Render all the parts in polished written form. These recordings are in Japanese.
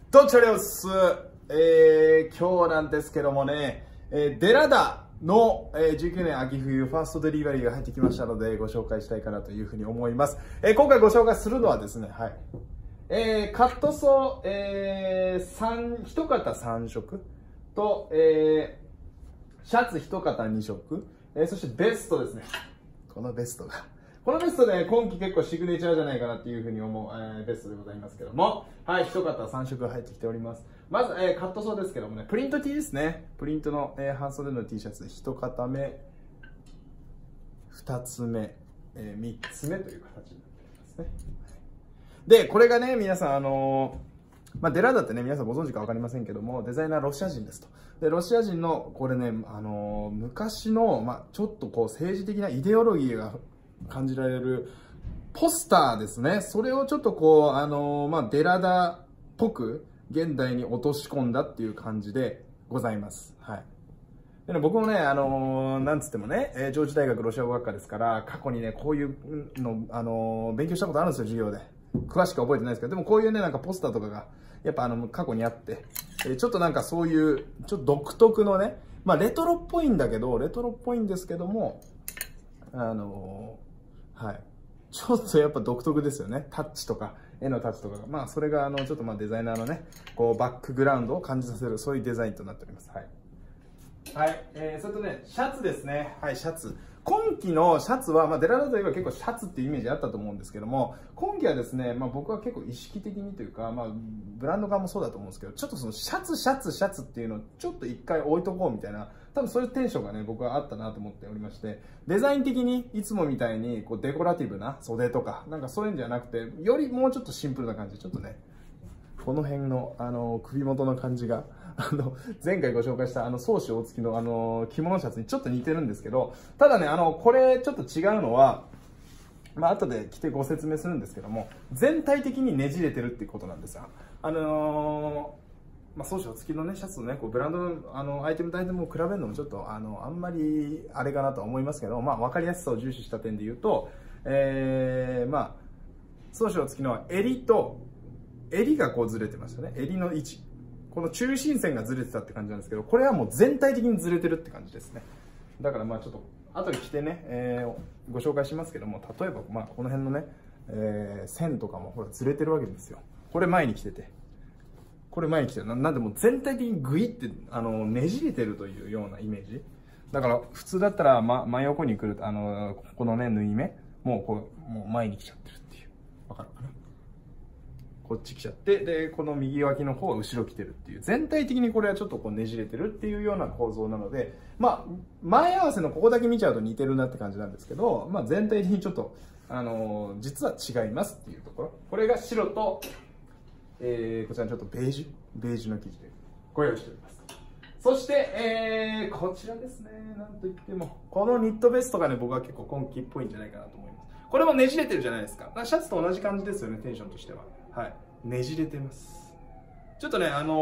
どっちゃりょうす。今日なんですけどもね、デラダの、19年秋冬ファーストデリバリーが入ってきましたので、ご紹介したいかなというふうに思います。今回ご紹介するのはですね、はい。カットソー、一型3色と、シャツ一型2色、そしてベストですね。このベストね、今季結構シグネチャーじゃないかなっていうふうに思う、ベストでございますけども、はい、一型3色入ってきております。まず、カットソーですけどもね、プリント T ですね。プリントの、半袖の T シャツ、一型目、二つ目、三つ目という形になっておりますね。で、これがね、皆さん、デラダってね、皆さんご存知か分かりませんけども、デザイナーロシア人ですと。で、ロシア人の、これね、昔の、ちょっとこう、政治的なイデオロギーが感じられるポスターですね。それをちょっとこう、デラダっぽく現代に落とし込んだっていう感じでございます。はい。でね、僕もね、なんつってもね、上智大学ロシア語学科ですから、過去にね、こういうの、勉強したことあるんですよ、授業で。詳しく覚えてないですけど、でもこういうね、なんかポスターとかが、やっぱ過去にあって、ちょっとなんかそういう、ちょっと独特のね、レトロっぽいんですけども、はい。ちょっとやっぱ独特ですよね。タッチとか、絵のタッチとかが。それがちょっとデザイナーのね、こうバックグラウンドを感じさせる、そういうデザインとなっております。はい。はい。それとね、シャツですね。はい、シャツ。今季のシャツは、デラダといえば結構シャツっていうイメージあったと思うんですけども、今季はですね、僕は結構意識的にというか、ブランド側もそうだと思うんですけど、ちょっとそのシャツっていうのをちょっと一回置いとこうみたいな、多分そういうテンションがね、僕はあったなと思っておりまして、デザイン的にいつもみたいにこうデコラティブな袖とか、なんかそういうんじゃなくて、よりもうちょっとシンプルな感じ、ちょっとね、この辺の首元の感じが、前回ご紹介した宗師大月の着物シャツにちょっと似てるんですけど、ただね、これちょっと違うのは、後で着てご説明するんですけども、全体的にねじれてるっていうことなんですよ。宗師大月のね、シャツとね、こうブランドのアイテムとアイテムを比べるのもちょっとあんまりあれかなとは思いますけど、分かりやすさを重視した点で言うと、宗師大月の襟がこうずれてましたね。襟の位置。この中心線がずれてたって感じなんですけど、これはもう全体的にずれてるって感じですね。だからちょっと、後で着てね、ご紹介しますけども、例えば、この辺のね、線とかもほらずれてるわけですよ。これ前に着てて。なんでもう全体的にグイってねじれてるというようなイメージ。だから普通だったら、真横に来るここのね縫い目もう前に来ちゃってるっていう。わかるかな。こっち来ちゃって、でこの右脇の方は後ろ来てるっていう、全体的にこれはちょっとこうねじれてるっていうような構造なので、前合わせのここだけ見ちゃうと似てるなって感じなんですけど、全体的にちょっと実は違いますっていうところ。これが白とこちらのちょっとベージュの生地でご用意しております。そして、こちらですね。なんといってもこのニットベストがね、僕は結構今季っぽいんじゃないかなと思います。これもねじれてるじゃないですか。シャツと同じ感じですよね、テンションとしては。はい、ねじれてます。ちょっとね、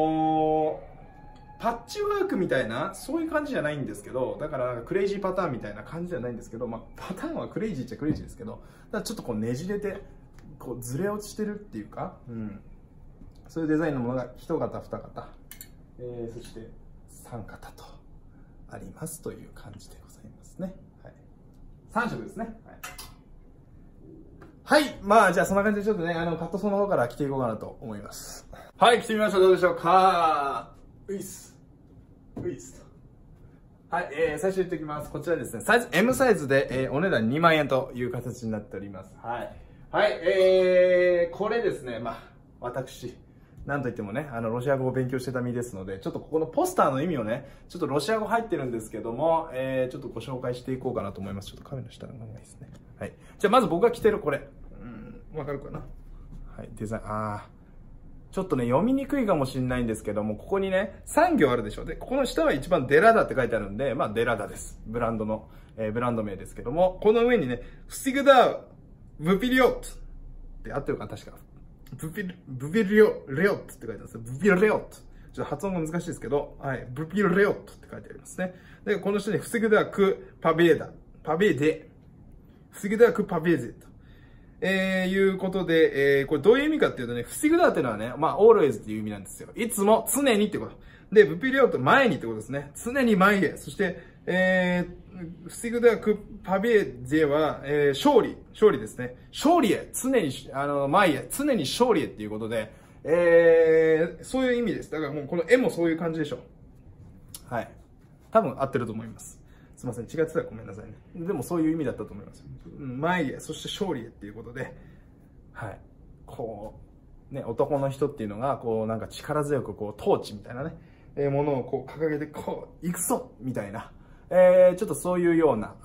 パッチワークみたいなそういう感じじゃないんですけど、だからクレイジーパターンみたいな感じじゃないんですけど、パターンはクレイジーっちゃクレイジーですけど、ただちょっとこうねじれてこうずれ落ちてるっていうか、そういうデザインのものが1型2型、そして3型とありますという感じでございますね。はい、3色ですね。はい。じゃあそんな感じでちょっとね、カットソーの方から着ていこうかなと思います。はい、着てみましょう。どうでしょうか。ういっすと。はい、最初言っておきます。こちらですね、サイズ M サイズで、お値段2万円という形になっております。はい。はい、これですね、私、なんといってもね、ロシア語を勉強してた身ですので、ちょっとここのポスターの意味をね、ちょっとロシア語入ってるんですけども、ちょっとご紹介していこうかなと思います。ちょっとカメラ下の方がいいですね。はい。じゃあまず僕が着てるこれ。わかるかな？はい、デザイン、ちょっとね、読みにくいかもしれないんですけども、ここにね、3行あるでしょ。で、ここの下は一番デラダって書いてあるんで、デラダです。ブランドの、ブランド名ですけども、この上にね、フシグダー、ブピリオットって合ってるか確か。ブピリオットって書いてあるんですよ。ブピリオット。ちょっと発音が難しいですけど、はい、ブピリオットって書いてありますね。で、この下にフシグダークパベーデ。フシグダークパベーゼと。 いうことで、これどういう意味かっていうとね、フシグダーっていうのはね、まあ、always っていう意味なんですよ。いつも、常にってこと。で、ブピリオって前にってことですね。常に前へ。そして、フシグダークパビエゼは、勝利ですね。勝利へ。常に、前へ。常に勝利へっていうことで、そういう意味です。だからもうこの絵もそういう感じでしょう。はい。多分合ってると思います。すいません。違ってたらごめんなさいね。でもそういう意味だったと思います。前へ、そして勝利へっていうことで、はい。こう、ね、男の人っていうのが、こう、なんか力強く、こう、トーチみたいなね、ものをこう掲げて、こう、行くぞみたいな、ちょっとそういうような、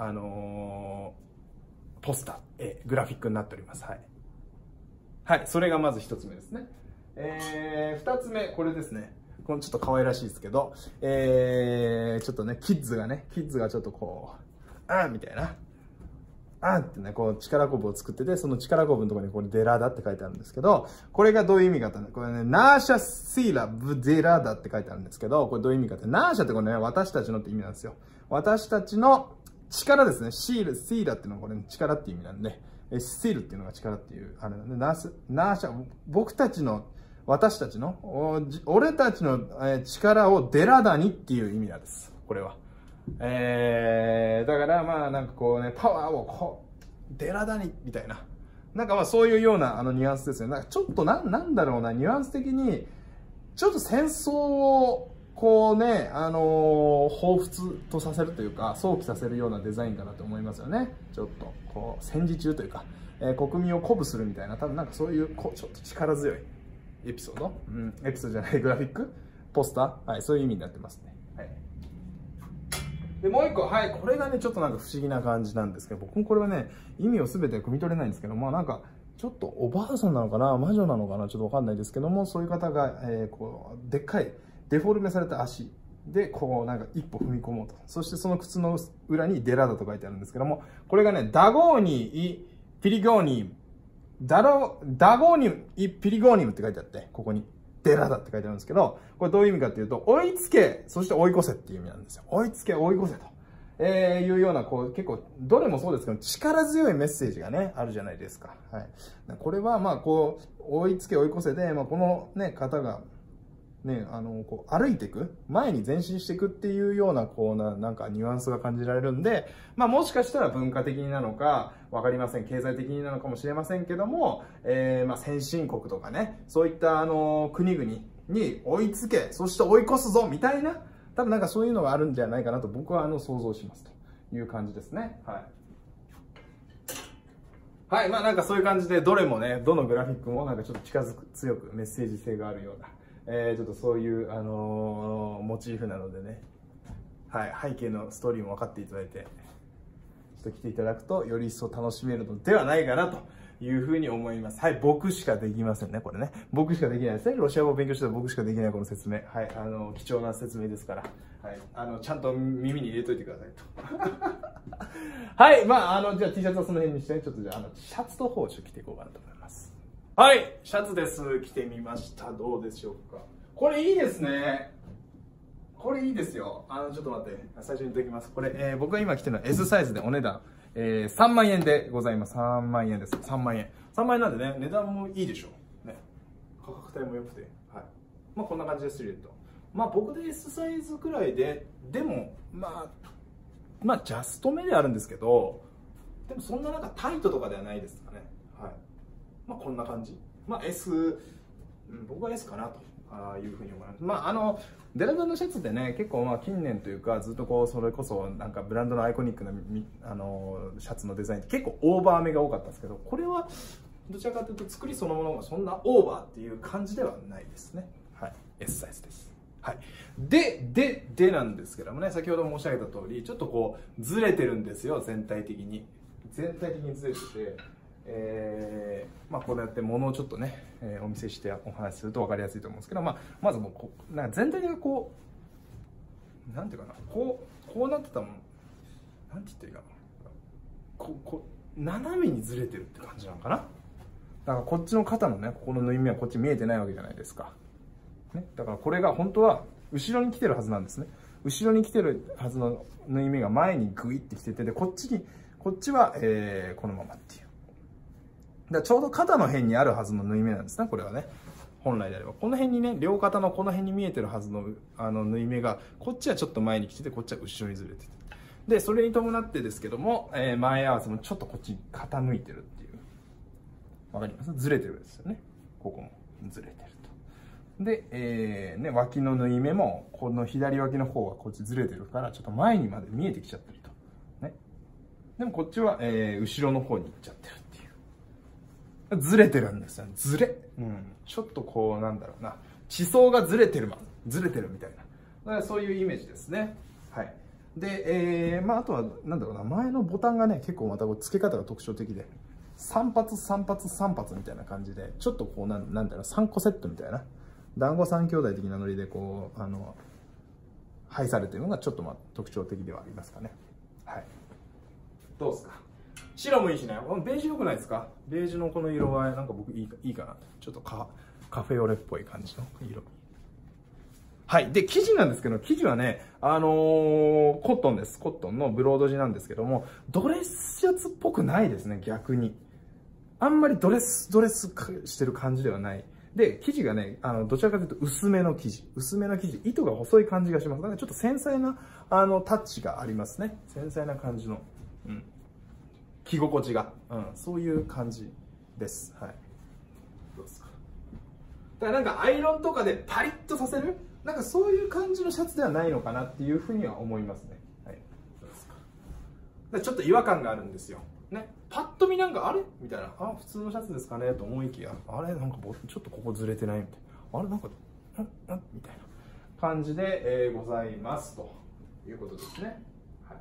ポスター、グラフィックになっております。はい。はい。それがまず一つ目ですね。二つ目、これですね。このちょっと可愛らしいですけど、ちょっとね、キッズがちょっとこう、みたいな。ってね、こう力こぶを作ってて、その力こぶのところにこれデラダって書いてあるんですけど、これがどういう意味かってね、これね、ナーシャシーラブデラダって書いてあるんですけど、これどういう意味かって、ナーシャってこれね、私たちのって意味なんですよ。私たちの力ですね。シーラっていうのはこれ、ね、力っていう意味なんで、シールっていうのが力っていう、ナーシャ、僕たちの、私たちの、俺たちの力をデラダにっていう意味なんです。これは。だからまあなんかこうね、パワーをこう、デラダにみたいな。なんかまあそういうようなニュアンスですよね。なんかちょっとなんだろうな、ニュアンス的に、ちょっと戦争をこうね、彷彿とさせるというか、想起させるようなデザインかなと思いますよね。ちょっと、こう、戦時中というか、国民を鼓舞するみたいな、多分なんかそういう、こう、ちょっと力強いエピソード、エピソードじゃない、グラフィックポスター、はい、そういう意味になってますね。はい。で、もう一個、はい、これがね、ちょっとなんか不思議な感じなんですけど、僕もこれはね、意味を全て汲み取れないんですけど、まあなんか、ちょっとおばあさんなのかな、魔女なのかな、ちょっとわかんないですけども、そういう方が、こう、でっかい、デフォルメされた足で、こう、なんか一歩踏み込もうと。そしてその靴の裏にデラダと書いてあるんですけども、これがね、ダゴーニイ、ピリゴーニ、ダゴーニイ、ピリゴーニムって書いてあって、ここに。デラダって書いてあるんですけど、これどういう意味かっていうと、追いつけ、そして追い越せっていう意味なんですよ。追いつけ、追い越せと。いうような、こう、結構、どれもそうですけど、力強いメッセージがね、あるじゃないですか。はい。これは、まあ、こう、追いつけ、追い越せで、まあ、このね、方が、ね、こう、歩いていく、前に前進していくっていうような、こうなんかニュアンスが感じられるんで、まあ、もしかしたら文化的になのか、わかりません。経済的になのかもしれませんけども、まあ、先進国とかね、そういった、国々に追いつけ、そして追い越すぞ、みたいな、多分なんかそういうのがあるんじゃないかなと僕は想像しますという感じですね。はい。はい。まあなんかそういう感じで、どれもね、どのグラフィックもなんかちょっと強くメッセージ性があるような、ちょっとそういう、モチーフなのでね、はい。背景のストーリーも分かっていただいて、ちょっと来ていただくと、より一層楽しめるのではないかなというふうに思います。はい。僕しかできませんね、これね。僕しかできないですね。ロシア語を勉強してた僕しかできないこの説明。はい。貴重な説明ですから。はい。ちゃんと耳に入れといてくださいと。はい。まあ、じゃあ T シャツはその辺にして、ちょっとじゃあ、シャツの方をちょっと着ていこうかなと思います。はい。シャツです。着てみました。どうでしょうか。これいいですね。これいいですよ。ちょっと待って。最初に言っておきます。これ、僕が今着てるのは S サイズでお値段、3万円でございます。3万円です。3万円。3万円なんでね、値段もいいでしょう。ね。価格帯も良くて。はい。まあこんな感じです、シルエット。まあ僕で S サイズくらいで、でも、まあジャスト目であるんですけど、でもそんななんかタイトとかではないですかね。はい。まあこんな感じ。まあ S、僕は S かなと。いうふうに思います。まあデラダのシャツってね、結構まあ近年というかずっとこうそれこそなんかブランドのアイコニックなシャツのデザインって結構オーバーめが多かったんですけど、これはどちらかというと作りそのものがそんなオーバーっていう感じではないですね。はい、S サイズです。はい。でなんですけどもね、先ほど申し上げた通り、ちょっとこうずれてるんですよ、全体的に。全体的にずれてて。まあこうやって物をちょっとね、お見せしてお話しすると分かりやすいと思うんですけど、まずもうなんか全体がこうなんていうかな、こうなってたもん、なんて言っていいかな、斜めにずれてるって感じなのかな。だからこっちの肩のね、ここの縫い目はこっち見えてないわけじゃないですか、ね、だからこれが本当は後ろに来てるはずなんですね。後ろに来てるはずの縫い目が前にグイってきてて、でこっちは、このままっていう。 だちょうど肩の辺にあるはずの縫い目なんですね、これはね。本来であれば。この辺にね、両肩のこの辺に見えてるはずの、縫い目が、こっちはちょっと前に来てて、こっちは後ろにずれてて。で、それに伴ってですけども、前合わせもちょっとこっち傾いてるっていう。わかります？ずれてるんですよね。ここもずれてると。で、脇の縫い目も、この左脇の方はこっちずれてるから、ちょっと前にまで見えてきちゃってると。ね。でもこっちは、後ろの方に行っちゃってるっていう。ずれてるんですよ。ずれ。うん。ちょっとこう、なんだろうな。地層がずれてるみたいな。だからそういうイメージですね。はい。で、あとは、なんだろうな。前のボタンがね、結構また付け方が特徴的で。3発、3発、3発みたいな感じで、ちょっとこう、なんだろう、3個セットみたいな。団子三兄弟的なノリで、こう、配されてるのがちょっと特徴的ではありますかね。はい。どうですか？白もいいしね。ベージュ良くないですか？ベージュのこの色合い、なんか僕いいかなと。ちょっとカフェオレっぽい感じの色。はい。で、生地なんですけど、生地はね、コットンです。コットンのブロード地なんですけども、ドレスシャツっぽくないですね、逆に。あんまりドレスしてる感じではない。で、生地がね、どちらかというと薄めの生地。糸が細い感じがします。だからちょっと繊細な、タッチがありますね。繊細な感じの。うん。着心地が。うん。そういう感じです。はい。どうですか？だからなんかアイロンとかでパリッとさせる？なんかそういう感じのシャツではないのかなっていうふうには思いますね。はい。どうですか？ちょっと違和感があるんですよ。ね。パッと見なんか、あれみたいな。普通のシャツですかねと思いきや、あれなんかちょっとここずれてないみたいな。あれなんか、みたいな感じで、ございますということですね。はい。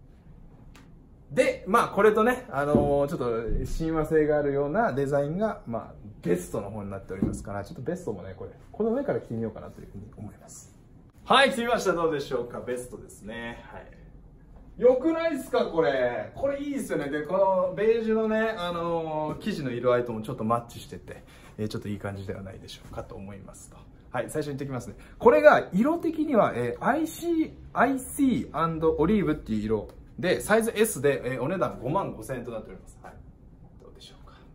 で、これとね、ちょっと親和性があるようなデザインが、ベストの方になっておりますから、ちょっとベストもね、この上から着てみようかなというふうに思います。はい、着てみました。どうでしょうか？ベストですね。はい。よくないですかこれいいですよね。で、このベージュのね、生地の色合いともちょっとマッチしてて、ちょっといい感じではないでしょうかと思いますと。はい、最初に言っておきますね。これが色的には、IC& オリーブっていう色で、サイズ S で、お値段55,000円となっております。はい。どうでしょうか。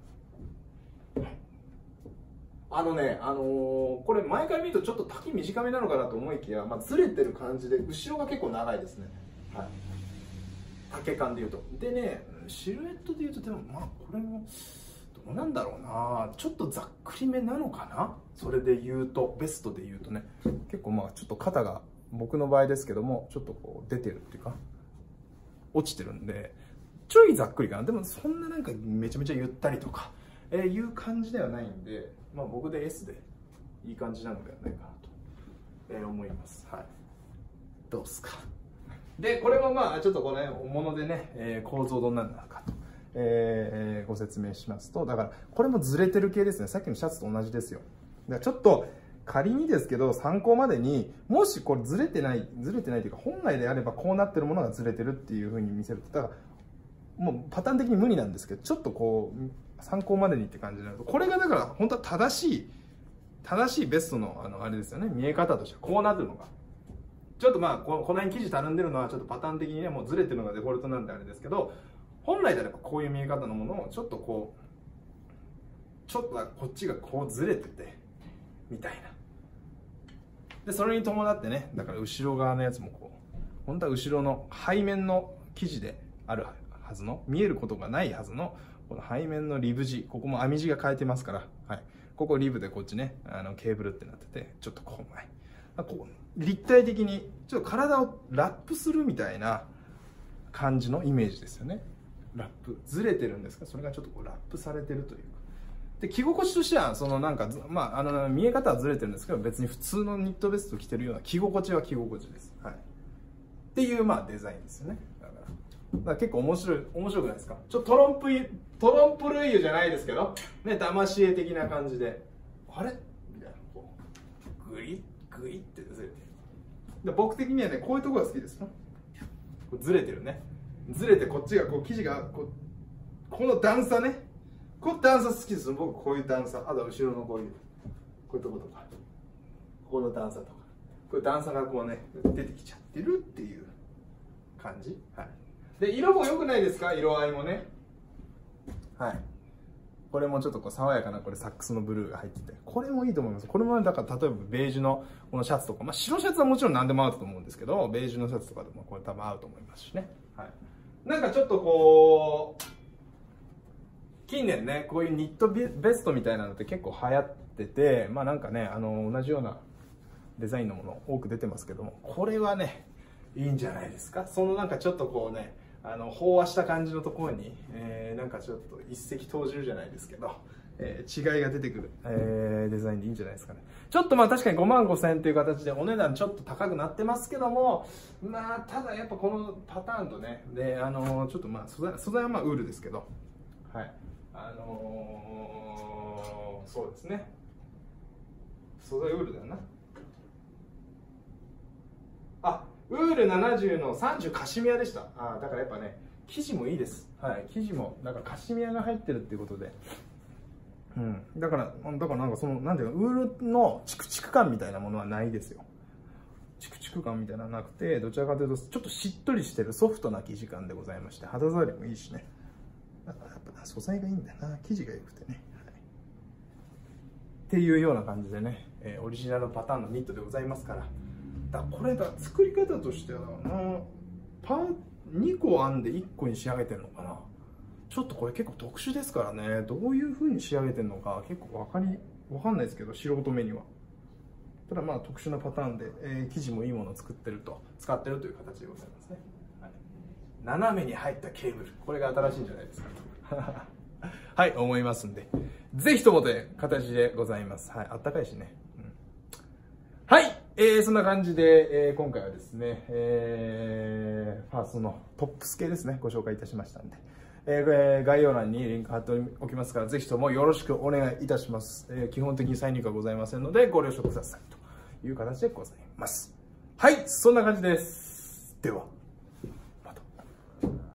これ前から見るとちょっと丈短めなのかなと思いきや、ずれてる感じで、後ろが結構長いですね。はい、丈感でいうと。でね、シルエットでいうと、でもこれもどうなんだろうな、ちょっとざっくりめなのかな。それで言うと、ベストで言うとね、結構ちょっと肩が僕の場合ですけども、ちょっとこう出てるっていうか落ちてるんで、ちょいざっくりかな。でもそんななんかめちゃめちゃゆったりとか、いう感じではないんで、僕で S でいい感じなのではないかなと、思います。はい。どうっすか？で、これもちょっとこれ、ものでね、構造どんなのかと、ご説明しますと、だから、これもずれてる系ですね。さっきのシャツと同じですよ。だからちょっと、仮にですけど、参考までに、もしこれずれてないというか、本来であればこうなってるものがずれてるっていう風に見せると、だから、もうパターン的に無理なんですけど、ちょっとこう、参考までにって感じになると、これがだから、本当は正しいベストの、あれですよね、見え方としてはこうなってるのが。ちょっとこの辺生地たるんでるのはちょっとパターン的にね、もうずれてるのがデフォルトなんであれですけど、本来であればこういう見え方のものをちょっとこっちがこうずれてて、みたいな。で、それに伴ってね、だから後ろ側のやつもこう、本当は後ろの背面の生地であるはずの、見えることがないはずの、この背面のリブ地、ここも編み地が変えてますから、はい。ここリブでこっちね、ケーブルってなってて、ちょっとこう前。こう立体的にちょっと体をラップするみたいな感じのイメージですよね。ラップずれてるんですが、それがちょっとこうラップされてるというか。で、着心地としてはそのなんか見え方はずれてるんですけど、別に普通のニットベスト着てるような着心地は着心地です。はい。っていうデザインですよね。だから結構面白くないですか？ちょっとトロンプルイユじゃないですけどね、騙し絵的な感じで、あれみたいな、こうグイってずれてる。で、僕的にはね、こういうところが好きですよ。ずれてるね。ずれてこっちがこう生地がこの段差ね、この段差好きです。僕こういう段差、あと後ろのこういうとことか、ここの段差とか、こういう段差がこうね出てきちゃってるっていう感じ。はい。で、色も良くないですか？色合いもね。はい。 これもちょっとこう爽やかなこれサックスのブルーが入ってて、これもいいと思います。これもだから例えばベージュのこのシャツとか、まあ白シャツはもちろん何でも合うと思うんですけど、ベージュのシャツとかでもこれ多分合うと思いますしね。はい。なんかちょっとこう、近年ね、こういうニットベストみたいなのって結構流行ってて、まあなんかね、同じようなデザインのもの多く出てますけども、これはね、いいんじゃないですか。そのなんかちょっとこうね、飽和した感じのところに、なんかちょっと一石投じるじゃないですけど、違いが出てくる、デザインでいいんじゃないですかね。ちょっとまあ確かに55,000円という形でお値段ちょっと高くなってますけども、まあただやっぱこのパターンとね、で、ちょっとまあ素材はまあウールですけど、はい。そうですね。素材ウールだよな。あ、ウール70の30カシミヤでした。だからやっぱね、生地もいいです。はい、生地も、だからカシミヤが入ってるっていうことで。うん。だからなんかその、なんていうの、ウールのチクチク感みたいなものはないですよ。チクチク感みたいなのはなくて、どちらかというと、ちょっとしっとりしてるソフトな生地感でございまして、肌触りもいいしね。だからやっぱ素材がいいんだな、生地が良くてね。はい、っていうような感じでね、オリジナルパターンのニットでございますから。これだ、作り方としては2個編んで1個に仕上げてるのかな。ちょっとこれ結構特殊ですからね、どういう風に仕上げてるのか結構わかんないですけど、素人目には。ただまあ特殊なパターンで、生地もいいものを使ってるという形でございますね。はい、斜めに入ったケーブル、これが新しいんじゃないですかとはい、思いますんで、ぜひともという形でございます。はい、あったかいしね。うん、はい、そんな感じで、今回はですね、ファーストのトップス系ですね、ご紹介いたしましたんで、概要欄にリンク貼っておきますから、ぜひともよろしくお願いいたします。基本的に再入荷はございませんので、ご了承くださいという形でございます。はい、そんな感じです。では。